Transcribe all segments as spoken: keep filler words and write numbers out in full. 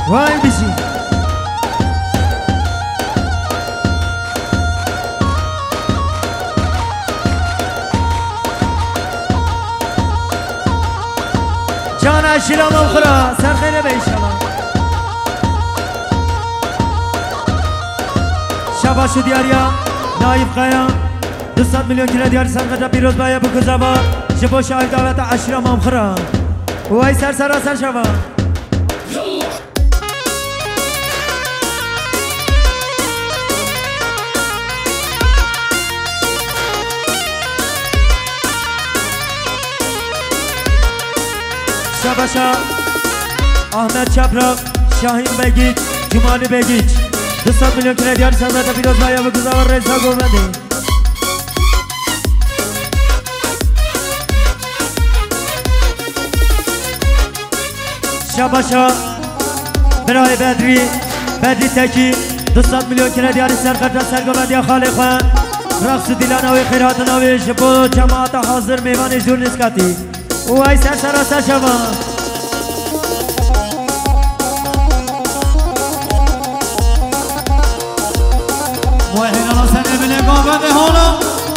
وای بشی جان عشیرم خورا سر خیره بیشما شباشو دیاریا نایب قایا دوستان میلیون کیلو دیاری سنگجا بیروز بایا بگذابا جبو شاهد دعوت عشیرم خورا وای سر سر سر شما شباشا احمد چپراق شاهین بگیج جمانی بگیج دوستان میلیون کیلو دیاری سنگجا بیروز بایا بگذابا رزا گومدی شباشا برای بدری بدری تکی دوستان میلیون کیلو دیاری سرقدر سرگوبندی خالی خواه رقص دیلانوی خیراتنوی جبو جماعت حاضر میوان جور نسکاتی وای سر سر سر شما موهین الله سنه بینه گوبنده هولا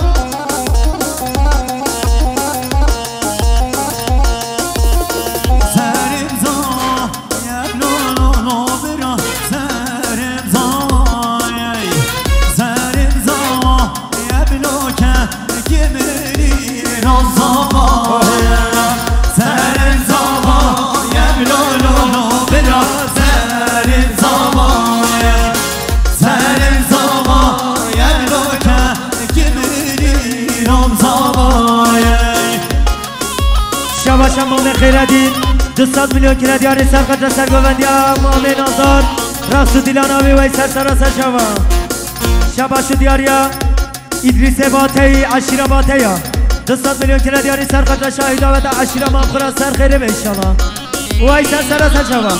شباشا مامن خیردین دوستان میلیون کیلو دیاری سرقدر سرگوبندی مامن آزاد رقص دیلانوی وی سر سر سر شما شباشو دیاریا ادریس باتهی عشیره باتهی دوستان میلیون کیلو دیاری سرقدر شاهی دعوت عشیره مامخورا سر خیره به شما وی سر سر سر شما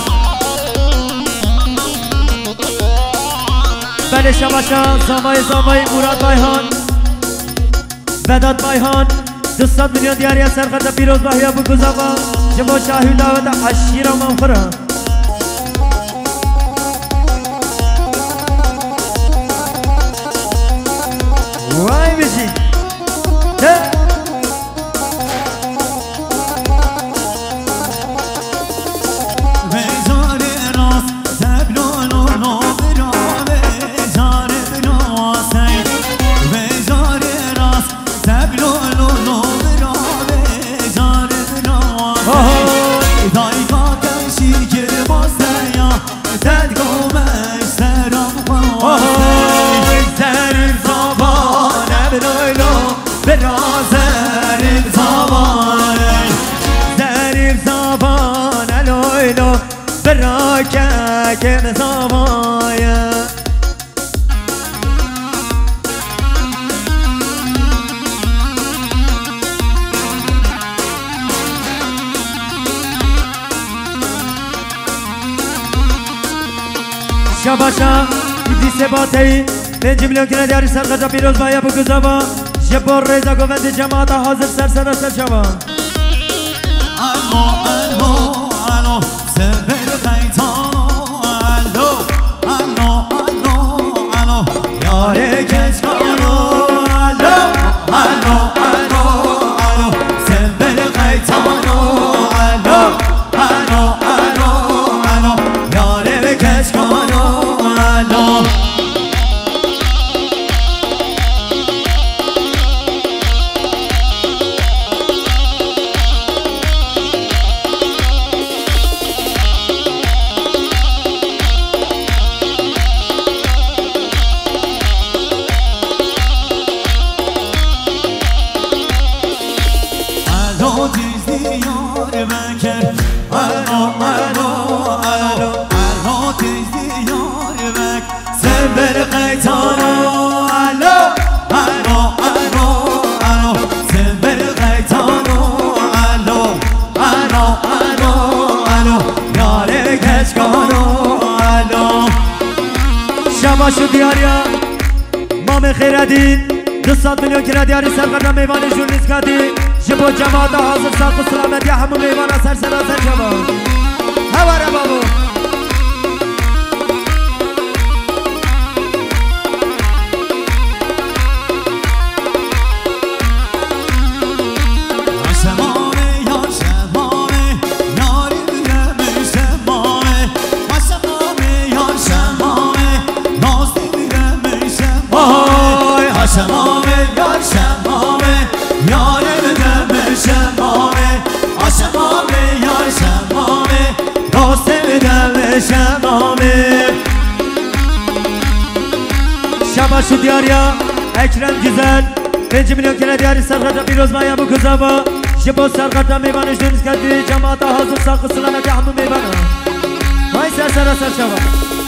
بله شباشا زامای زامای مراد بایهان بداد بایهان دوستان میلیون دیاری سرقدر بیروز باهیا بگذابا جمع شاهی دعوت عشیره مامخورا وای بشی براکه که زمایه شباشا ادریس باتهی پنج میلیون کیلو دیاری سرقدر بیروز بایا بگذابا جبار رزا گوند جماعت حاضر سر سر سر شما الو الو الو سبر قیتانو الو الو الو الو یاره کشکانو الو الو الو الو سبر قیتانو الو الو الو الو یاره کشکانو الو شباشو دیاریا مام خیردین دوستان میلیون کیلو دیاری سرقدر میوان جور نسکاتی جبو جماعت حاضر ساق و سلامتی همون میوان سر سر سر شما هواره بابو شمامه شباشو دیاریا اکرم گزل پنج میلیون کنه دیاری سرقدر بیروز مایا بو کزاوا جبو سرقدر میبانش دونیز کردی جماعت حاضر ساق سلامتی همو میبانا های سر سر سر شوا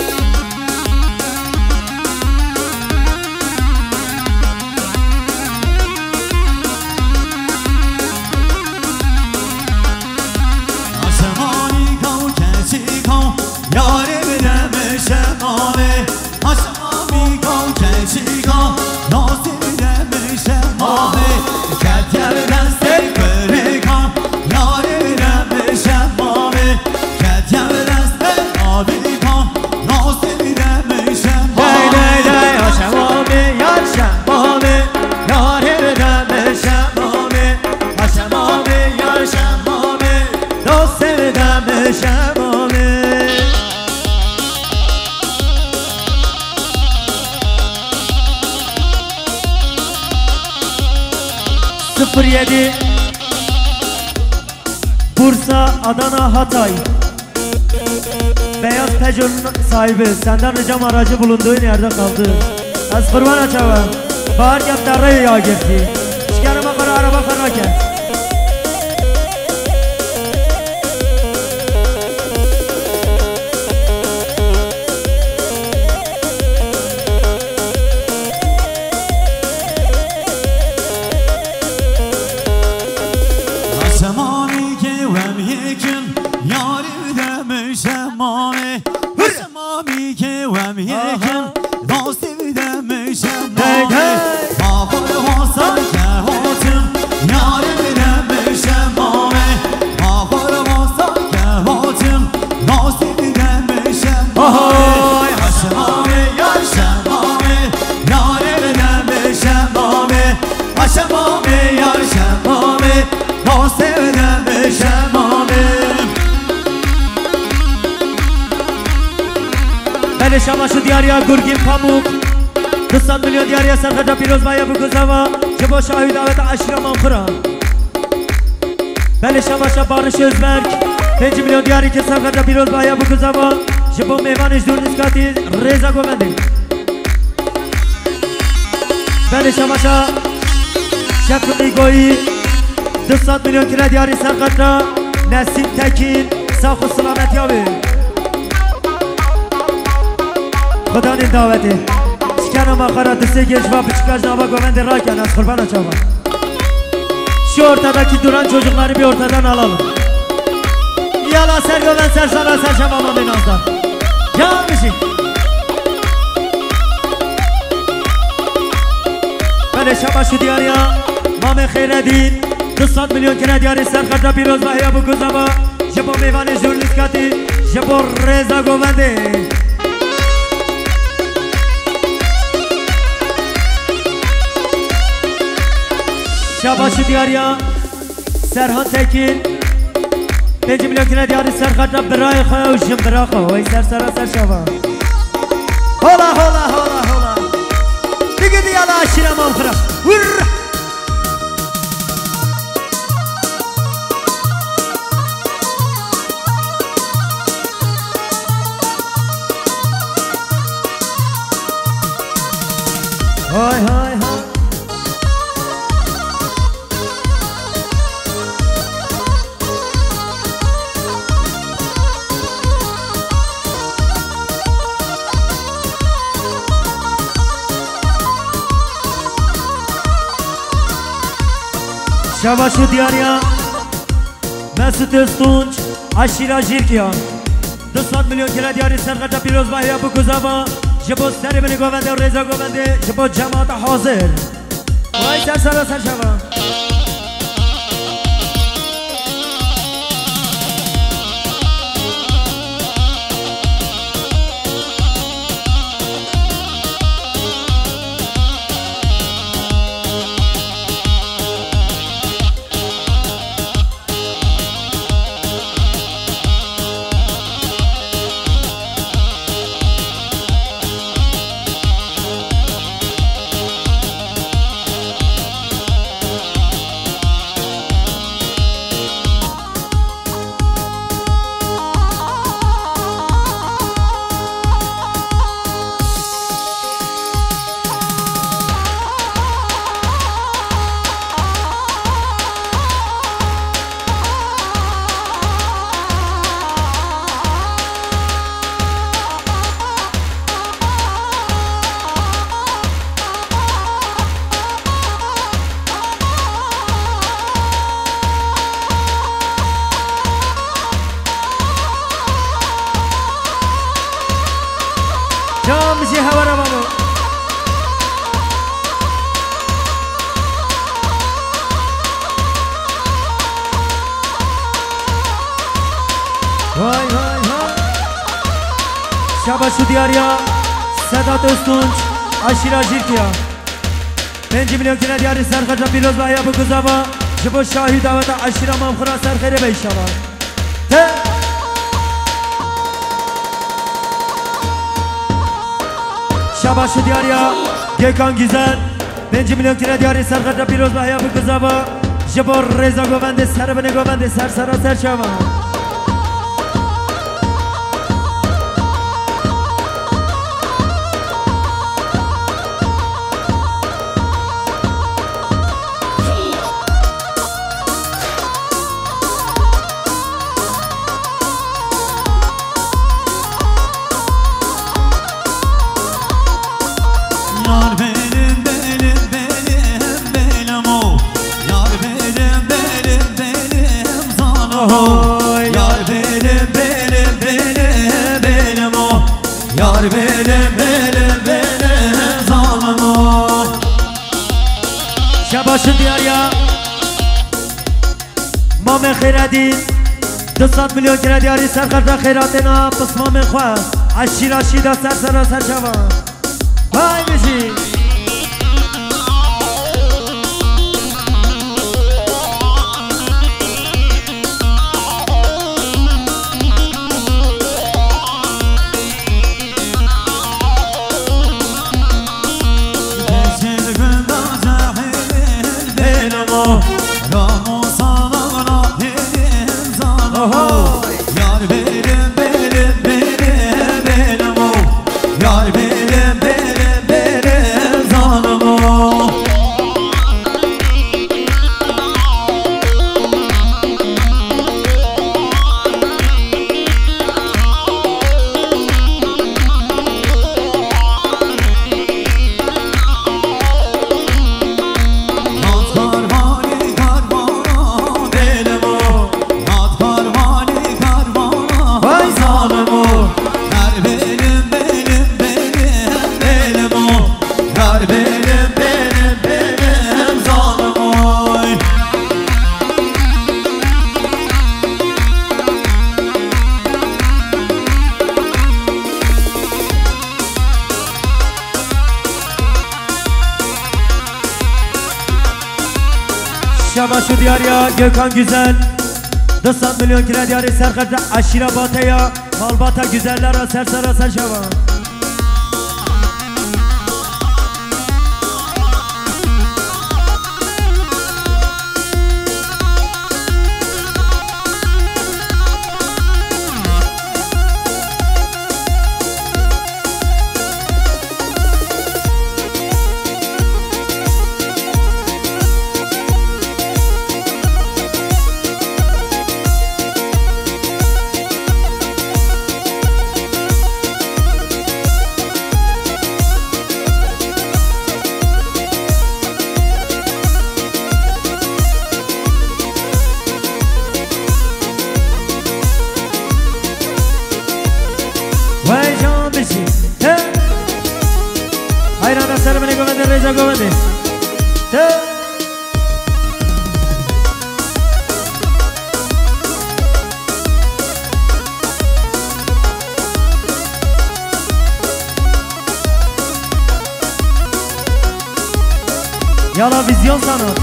آسمانی کن کسی کن یاری بدم شمامه آسمانی کن کسی کن نازی بدم شمامه کتر دست بره کن یاری بدم شمامه کتر دست آبی کن نازی بدم شمامه دی دی دی ها شمامه یار شمامه یاری بدم شمامه ها شمامه یار شمامه دوست بدم شمامه صفر yedi Bursa, Adana, Hatay Beyaz Peugeot'un sahibi senden ricam aracı bulunduğun yerde kaldı Az kurban açava Bahar yaptarı ya geçti Çıkarıma kara araba feraket آسمانی که وم یکن یاری بدم شمامه آسمانی که وم یکن راستی بدم شمامه آخر واسه که هاتم یاری بدم شمامه آخر واسه که هاتم راستی بدم شمامه آسمانی یار شمامه یاری بدم شمامه آسمانی یار شمامه دوست بدم شمامه بله شماشو دیاریا گرگین پاموک دوستان میلیون دیاریا سرخجا پیروز مایا بگذاوا جبا شاهی دعوت عشیرا منخورا بله شماشا بارش ازبرگ پنج میلیون دیاری که سرخجا پیروز مایا بگذاوا جبا میوانش دور نسکاتی ریزا گومنده بله شماشا شکلی گویی دوستان میلیون که دیاری سرخجا نسیم تکین ساخ و سلامت یابه خدا این دعوته چکنم آخرا دسته گشوا بچکاش نابا گومنده را کن از قربان açava şu ortadaki duran çocukları bir ortadan alalım yala ser göven ser sana ser şamama binazda gelmişim bele şama şu diyarya mame kheyredin دوستان میلیون کنه دیاری سرخطا پیروز ماهیا بو گزاوا جبو میوان جورنیسکاتی جبو ریزا گومنده شاباشو دیاریا سرحان تکین پنج میلیون کنه دیاری سرخطا برای خواه و جم برای خواه وی سر سر سر شابا هولا هولا هولا هولا دیگه دیالا عشیره منفرا ورر های های های شباشو دیاریا مسعود استونج عشیره جیرکیان دوستان میلیون کلا دیاری سرقطا پیروز ماهیا بو گزاوا جبو سر بنی گوونده و ریزا گوونده جبو جماعت حاضر وای سر سر سر شما جام بشی هوارا بابا وای وای وای شباشو دیاریا صدا دوستونج عشیرا جیرکیا پنج میلیون کنه دیاری سرخجا پیروز با حیاب گذابا جبو شاهی دعوت عشیرا مامخورا سرخیره بیشابا ته شباشو دیاریا گیکان گیزن پنج میلیون کنه دیاری سرخجا پیروز با حیاب گذابا جبو رزا گوونده سر بنه گوونده سر سرا سر شابا شباشو دیاریا مام خیردی دو سات میلیون کرد دیاری سرخرد خیراتنا پس مام خواه عشیرا شیدا سر سر سر شوان بای بشی شباشو دیاریا گوکان güzel دو سات میلیون کرد دیاری سرخرد عشیرا باتیا مالباتا güzeller را سر سر سر شوان وای جان بشی حیران سر منی گوونده رزا گوونده یالا ویزیون سانات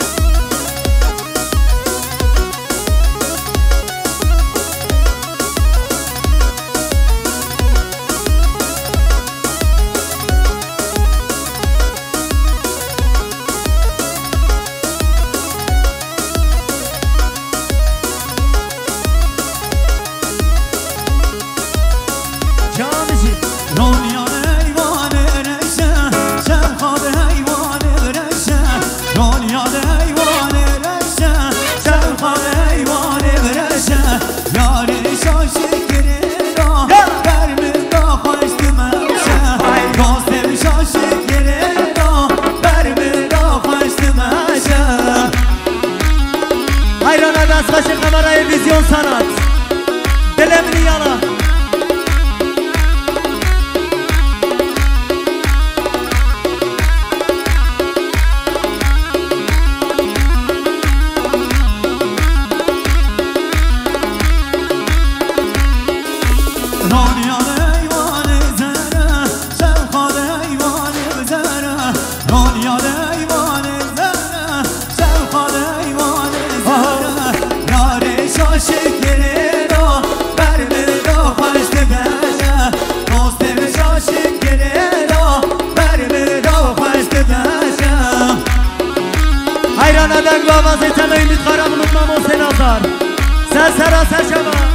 ویزیون سانات دلم نیالا رانیان ایوان زره شبخان ایوان زره رانیان ایوان زره شبخان ایوان زره یار شاشک گره را بر مردا خوش دگشه دوست شاشک گره را بر مردا خوش دگشه حیران دنگ و آوازه تلایی میتخارم لطمام حسین آزار سر سراسر شما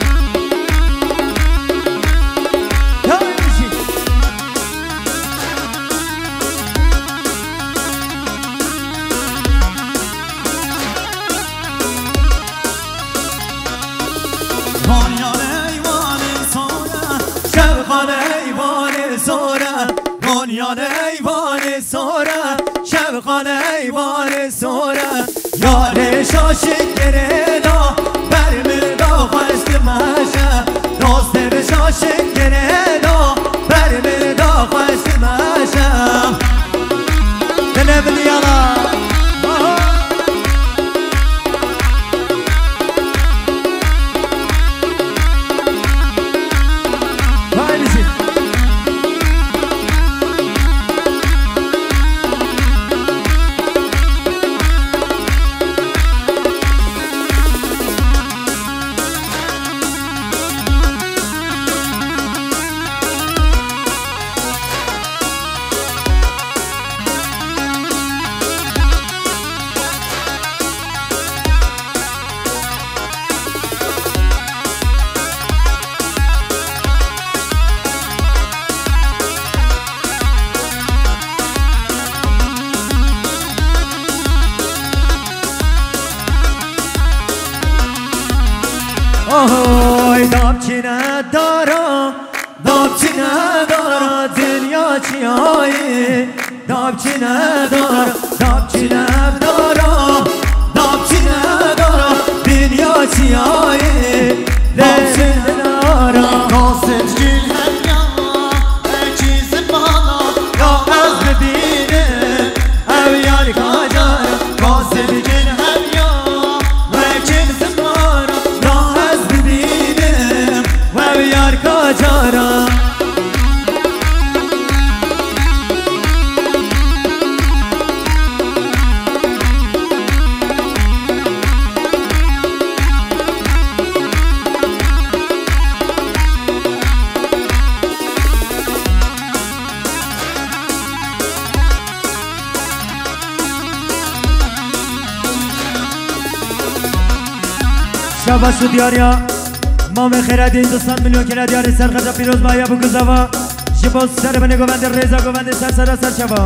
بنیان ایوان سوره شبخان ایوان سوره یار شاشک گردا بر مردا خوشت مشه دوست به شاشک گردا بر مردا خوشت مشه دل بلیالا اوه دابچی ندارا دابچی ندارا دنیا چی هایی دابچی ندارا دابچی ندارا دابچی ندارا دنیا چی هایی دابچی ندارا قاسد جیل هنیا چیز بانا یا از ببینه او یاری کجا قاسد جیل هنیا چیز بانا یا از ببینه او یاری کجا شباش و دیاریا مام خیردین دوستان میلیون که دیاری سرخجا پیروز بایا بگذاوا شباز سر بنی گوند ریزا گوند سر سر سر شبا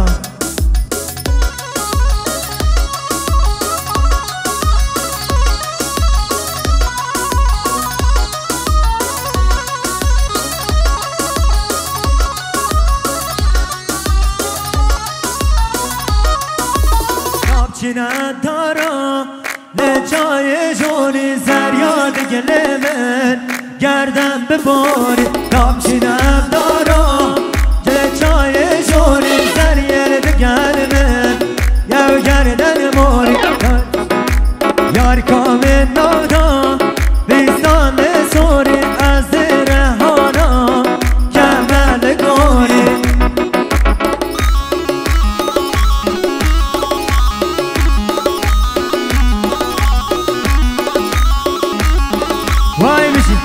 چی ندارم لجای جونی زریاد گل من گردم بباری دام چی ندارم لجای جونی زریاد گل من یو گردن ماری یار کامل نادا بیستان سوری از رهانا کمل گوری وای میشی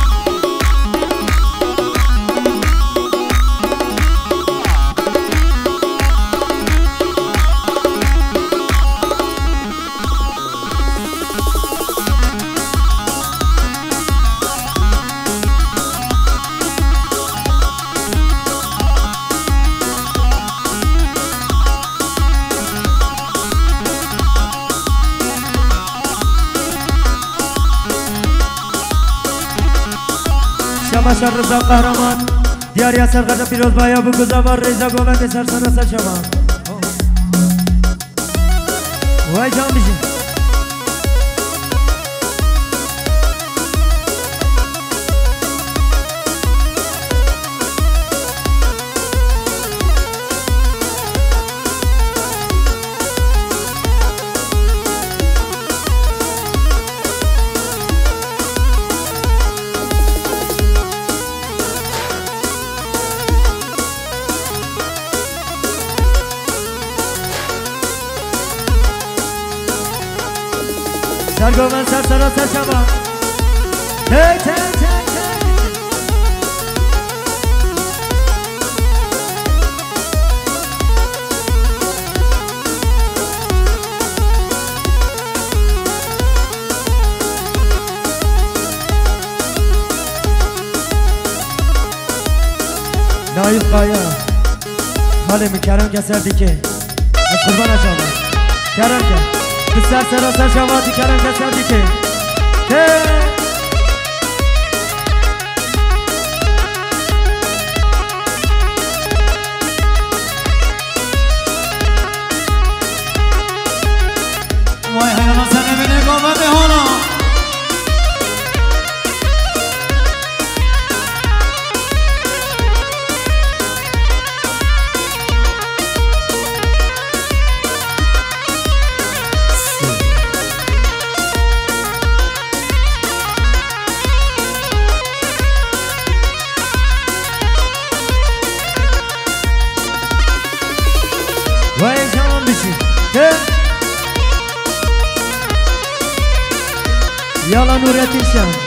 شباشر رضا قهرمان دیاری اثر غدا پیروز بایا بگذار ریزا گوند سر سر سر شما وای جان بیشین سرگومن سر سرا سر شما هی تی تی نایب قایا خاله میکرم که سر دیگه از قربان شما کرم که بسر سرا سر شما دی کرم که سر دیگه وای حیانا سر نبینه گابنده هانا وای جوان بشی یالا نورتی شم